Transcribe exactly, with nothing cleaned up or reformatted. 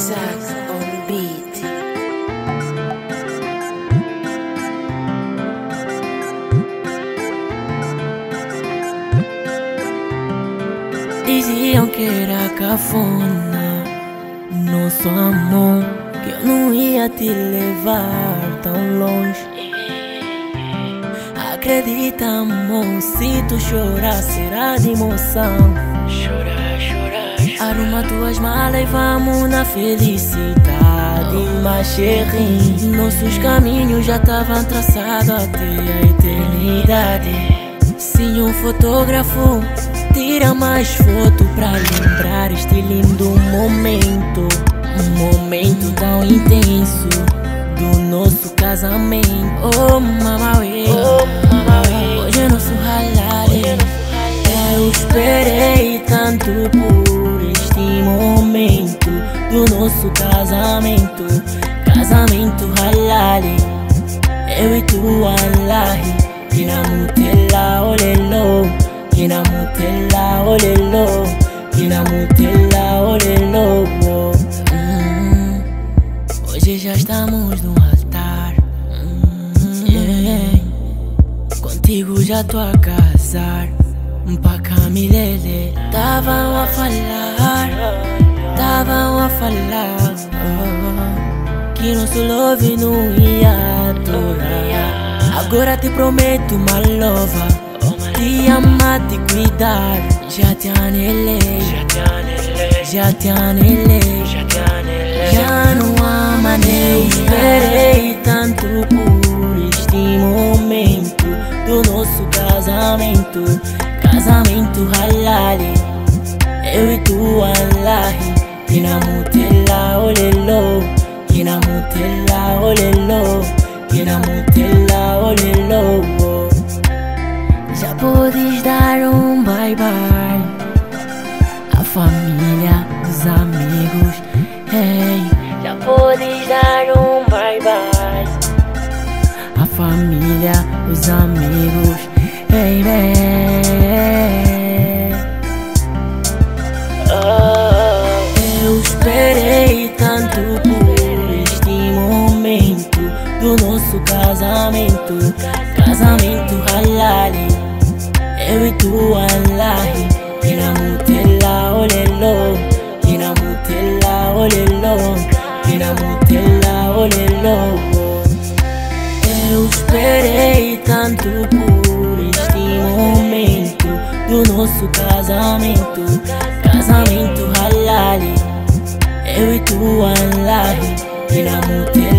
Isaac on beat. Diziam que era cafona nosso amor, que eu não ia te levar tão longe. Acredita, amor, se tu chorar será de emoção. Chorar, chorar, arruma tuas malas e vamos na felicidade. Mas chérie, nossos caminhos já estavam traçados até a eternidade. Se um fotógrafo tira mais foto pra lembrar este lindo momento, um momento tão intenso do nosso casamento. Oh mamãe, oh, mamãe, hoje é nosso halal. Eu esperei tanto por este momento do nosso casamento, casamento halal. Eu e tu Allah, kinamutela olelo, kinamutela olelo, kinamutela olelo. hum, Hoje já estamos no altar. hum, yeah. Contigo já tô a casar. Pra Camilele tavam a falar, tavam a falar oh, que nosso love não ia durar. Agora te prometo, my lover, te amar, te cuidar. Já te anelei, já te anelei, já não ama nem. Esperei tanto por este momento do nosso casamento, casamento halal. Eu e tu Allah, kinamutela olelo, kinamutela olelo, kinamutela olelo. Já podes dar um bye bye à família, os amigos. Hey, já podes dar um bye bye à família, os amigos. Hey, oh, eu esperei tanto por este momento do nosso casamento, casamento halal. Eu e tu Allah, kinamutela olelo, kinamutela olelo, kinamutela olelo. Eu esperei tanto por este momento do nosso casamento, casamento halal. Eu e tu Allah, kinamutela